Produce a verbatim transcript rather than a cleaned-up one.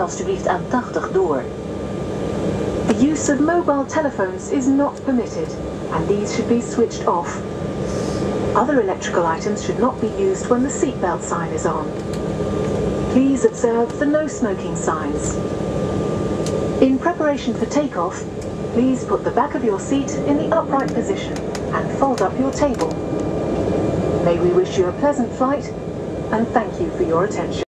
alstublieft aan tachtig door. The use of mobile telephones is not permitted, and these should be switched off. Other electrical items should not be used when the seatbelt sign is on. Please observe the no smoking signs. In preparation for takeoff, please put the back of your seat in the upright position and fold up your table. May we wish you a pleasant flight, and thank you for your attention.